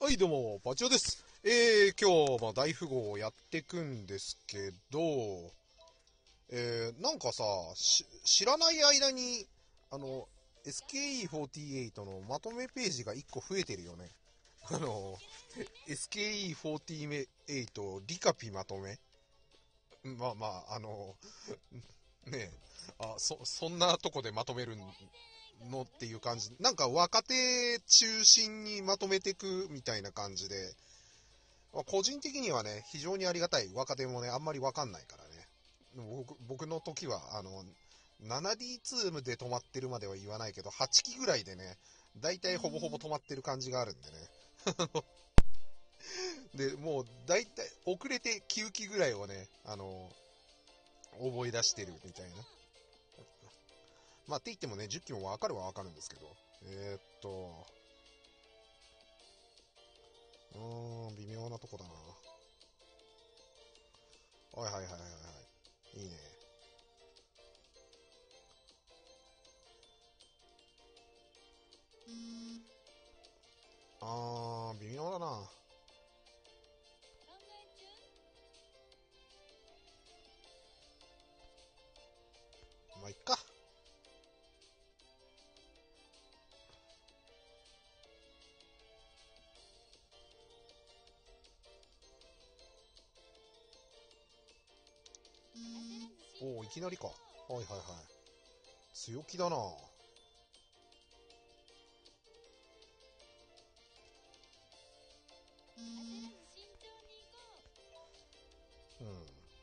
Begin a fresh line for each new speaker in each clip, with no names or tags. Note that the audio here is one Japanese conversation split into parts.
はいどうも、バチオです。今日、大富豪をやってくんですけど、なんかさ、知らない間に、あの、SKE48 のまとめページが1個増えてるよね。SKE48 リカピまとめまあまあ、ねえ、そんなとこでまとめるのっていう感じ。なんか若手中心にまとめてくみたいな感じで、個人的にはね、非常にありがたい。若手もね、あんまりわかんないからね。僕の時は、7D2 で止まってるまでは言わないけど、8機ぐらいでね、だいたいほぼほぼ止まってる感じがあるんでね。で、もう、だいたい遅れて9機ぐらいをね、覚え出してるみたいな。って言ってもね、10機もわかるはわかるんですけど。微妙なとこだな。はいはいはいはいはい。いいね。微妙だな。まあ、いっか。おお、いきなりか。はいはいはい。強気だな。うん。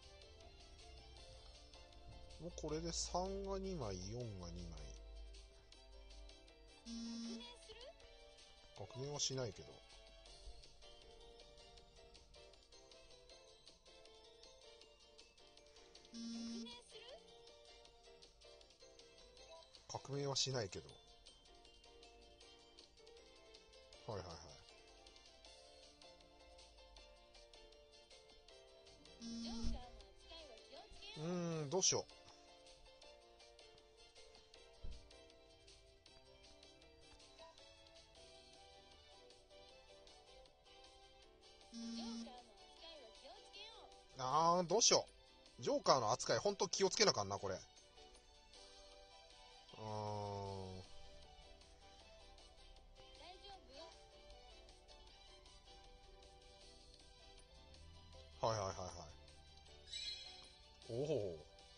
もうこれで3が2枚、4が2枚。革命はしないけど。革命はしないけど。はいはいはい。どうしよう。どうしよう。ジョーカーの扱い、ほんと気をつけなあかんな、これ。はいはいはいはい。おお。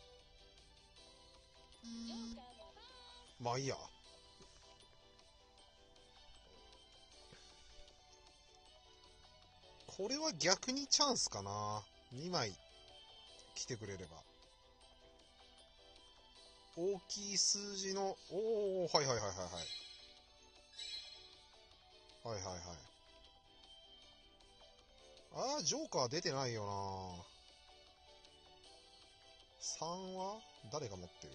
まあいいや。これは逆にチャンスかな。2枚来てくれれば。大きい数字の、おお、はいはいはいはいはい。はいはいはい。ジョーカー出てないよな。3は誰が持ってる？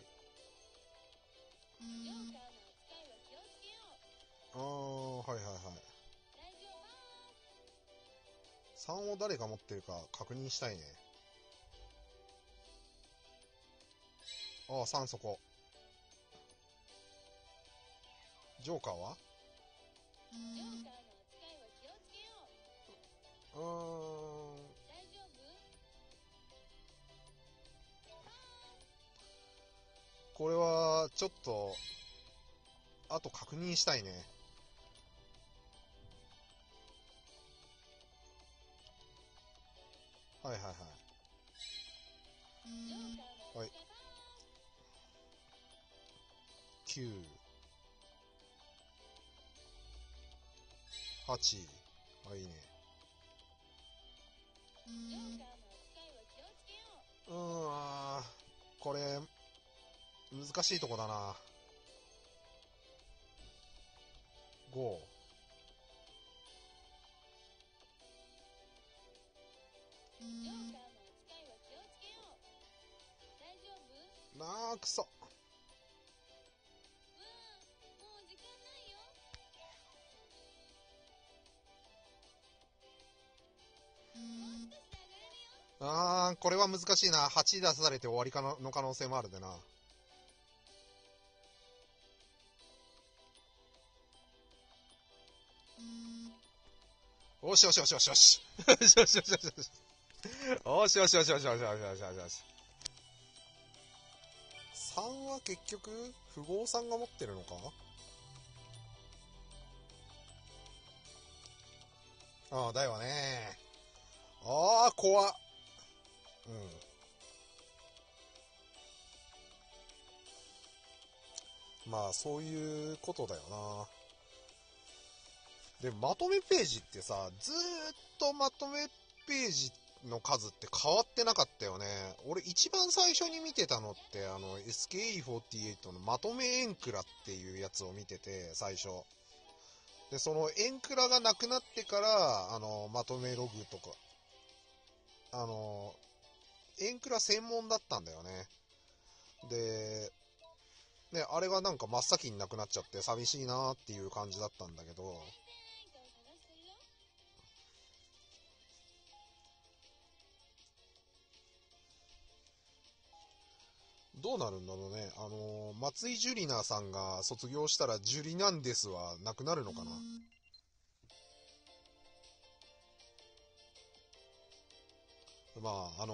はいはいはい。3を誰が持ってるか確認したいね。3そこ。ジョーカーはうーん。これは、ちょっと、あと確認したいね。はいはいはい。はい。9、8。いいね。これ、難しいとこだな。5。くそ。これは難しいな。8出されて終わりの可能性もあるでな。 よしよしよしよしよし。よしよしよしよしよし。よしよしよしよしよしよしよしよし。3は結局、富豪さんが持ってるのか。ああ、だよね。ああ、怖っ。うん。まあ、そういうことだよな。で、まとめページってさ、ずーっとまとめページの数って変わってなかったよね。俺一番最初に見てたのって、SKE48 のまとめエンクラっていうやつを見てて、最初。で、そのエンクラがなくなってから、まとめログとか、あの、エンクラ専門だったんだよね。で、ね、あれがなんか真っ先になくなっちゃって寂しいなーっていう感じだったんだけど、どうなるんだろうね。松井樹里奈さんが卒業したらジュリなんですはなくなるのかな。まあ、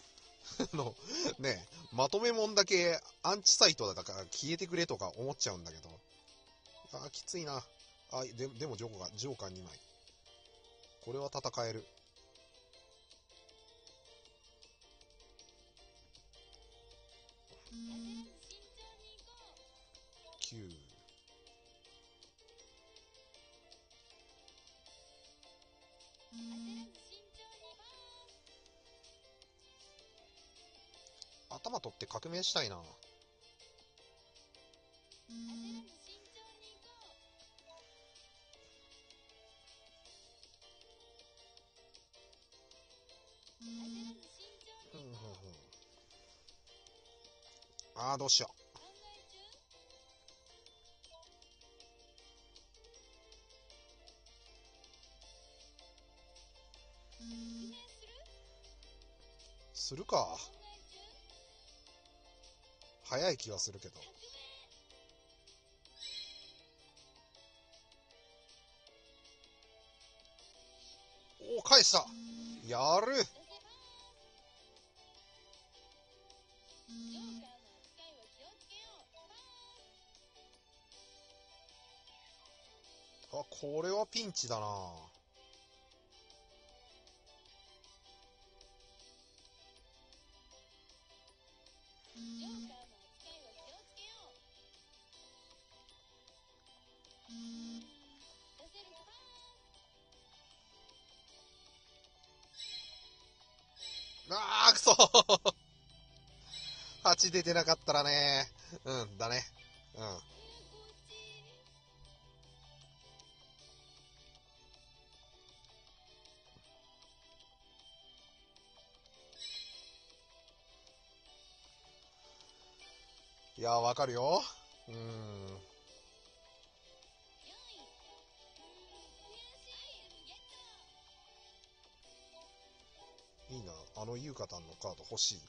ね、まとめもんだけアンチサイトだから消えてくれとか思っちゃうんだけど。きついな。でもジョーカー2枚。これは戦える。9。頭取って革命したいな。どうしよう。するか。早い気はするけど。返した。やる。これはピンチだな。くそ8出てなかったらね。うんだね。うん。いや、わかるよ。いいな。ユーカタンのカード欲しい。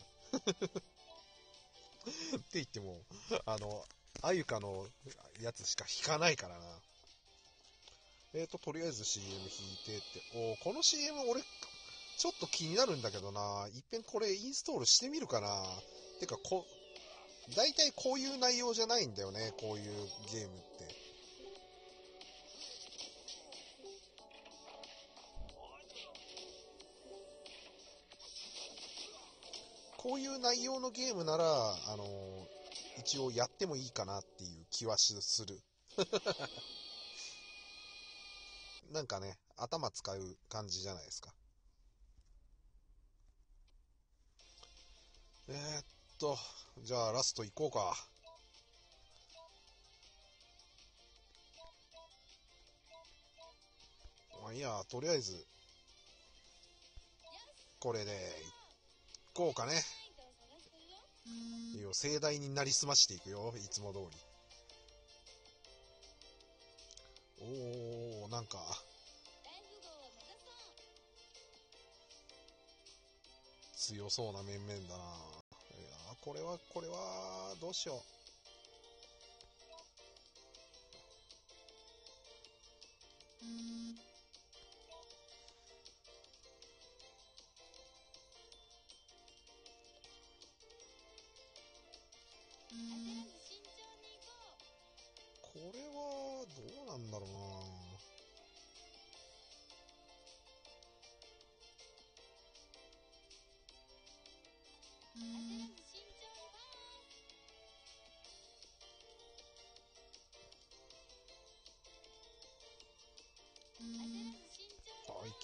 って言っても、あゆかのやつしか引かないからな。とりあえず CM 引いてって。この CM 俺、ちょっと気になるんだけどな。いっぺんこれインストールしてみるかな。てか、大体こういう内容じゃないんだよね。こういうゲームって。こういう内容のゲームなら、一応やってもいいかなっていう気はする。なんかね、頭使う感じじゃないですか。えーっと、じゃあラスト行こうか。まあいいや、とりあえず、これで行こうかね。いいよ、盛大になりすましていくよ、いつも通り。なんか、強そうな面々だな。いや、これは、どうしよ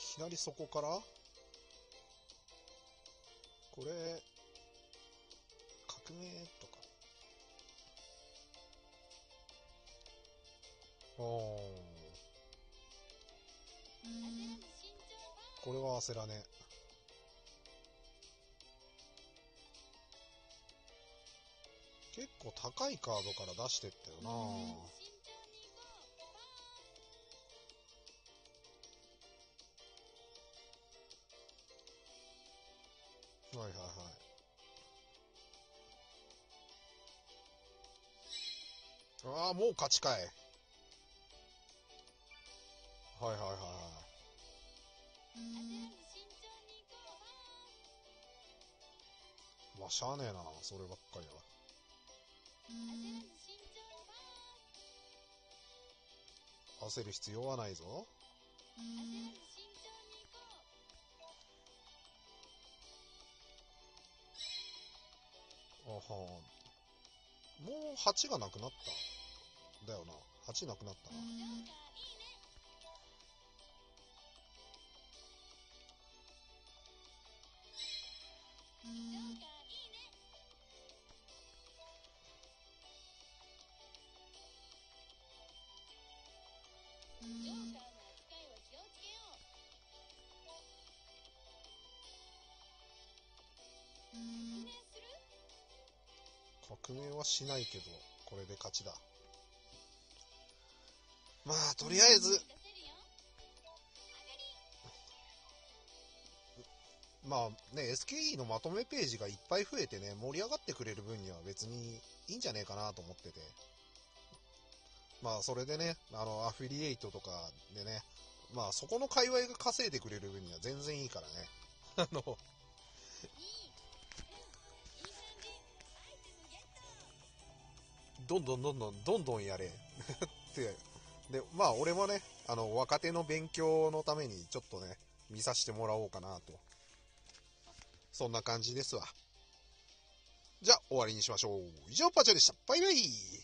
きなりそこからこれ、革命とか。これは焦らね。結構高いカードから出してったよな。はいはいはい。ああ、もう勝ちかい。はいはいはいはい。まあ、しゃあねえな、そればっかりは。焦る必要はないぞ。あはん。もう8がなくなった。だよな。8なくなったな。革命はしないけど、これで勝ちだ。まあ、とりあえず、まあね、SKE のまとめページがいっぱい増えてね、盛り上がってくれる分には別にいいんじゃねえかなと思ってて。まあ、それでね、アフィリエイトとかでね、まあ、そこの界隈が稼いでくれる分には全然いいからね。どんどんどんどん、どんどんやれ。って。で、まあ、俺もね、若手の勉強のためにちょっとね、見させてもらおうかなと。そんな感じですわ。じゃあ、終わりにしましょう。以上、パチョでした。バイバイ。